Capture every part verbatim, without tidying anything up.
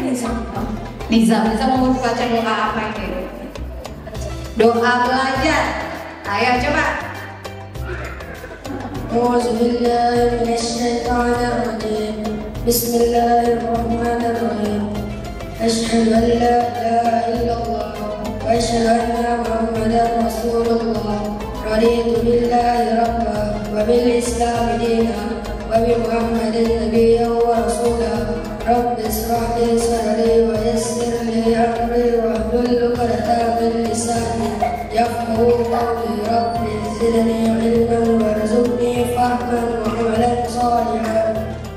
Nizam, Nizam mau baca doa apa ini? Doa belajar. Ayo coba. A'udzubillahi minasyaitonir rajim. Bismillahirrahmanirrahim. Asyhadu an la ilaha illallah wa asyhadu anna Muhammadar Rasulullah. Raditu billahi rabban wa bil Islam dinan wa bi Muhammadin nabiyyan wa rasulan. Rabbi ishrah li sadri wa yassir li amri wahlul 'uqdatam min lisani yafqahu qawli. Rabbi zidni ilman warzuqni fahman wa amalan shalihan.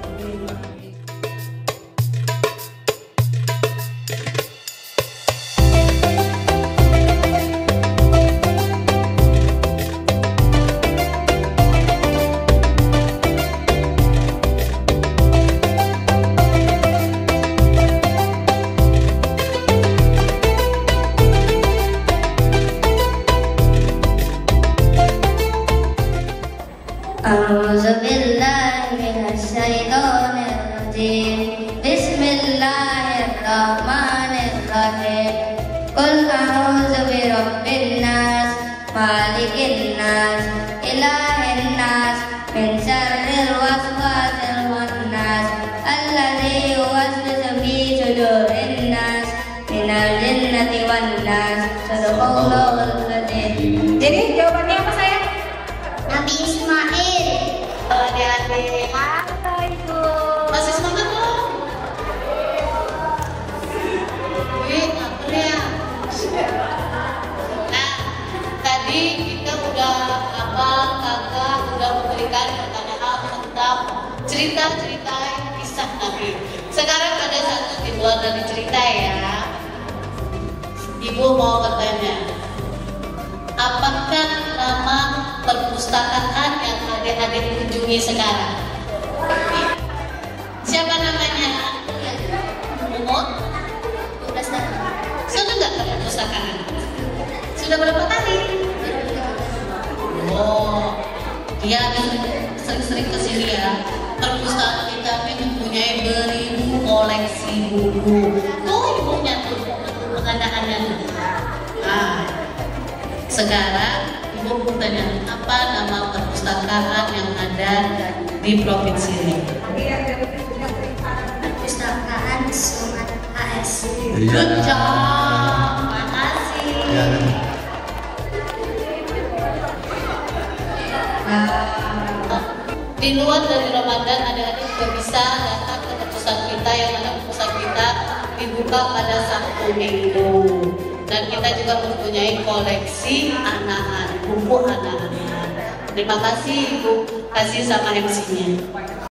A'udzubillahi minasyaitonir rajim. Bismillahirrahmanirrahim. Qul a'udzu birabbin nas, malikin nas, ilahin nas, min syarril waswasil khannas, alladzi yuwaswisu fi sudurin nas, minal jinnati wan nas. Shadaqallahul adzim. Jadi jawabannya apa sayang? Nabi Ismail. Adik-adik, halo Ibu. Masih semangat dong? Wih, lapar ya? Nah, tadi kita udah abang, kakak udah memberikan pertanyaan tentang cerita-cerita kisah Nabi. Sekarang ada satu di luar dari cerita ya. Ibu mau bertanya, apakah nama perpustakaan yang adik-adik kunjungi sekarang? Siapa namanya? Umur? dua belas tahun. Sudah nggak ke perpustakaan? Sudah berapa kali? Oh, dia sering-sering ke sini ya. Perpustakaan kita ini mempunyai beribu koleksi buku. Tuh ibunya tuh, pengadaannya tuh. Nah, sekarang Ibu bertanya, apa nama perpustakaan yang ada di provinsi ini? Perpustakaan Sumatera A S. Good job, makasih. Di luar dari Ramadan, adik-adik juga bisa datang ke perpustakaan kita, yang mana perpustakaan kita dibuka pada Sabtu Minggu. Dan kita juga mempunyai koleksi anak-anak, buku anak-anak. Terima kasih Ibu, kasih sama M C-nya.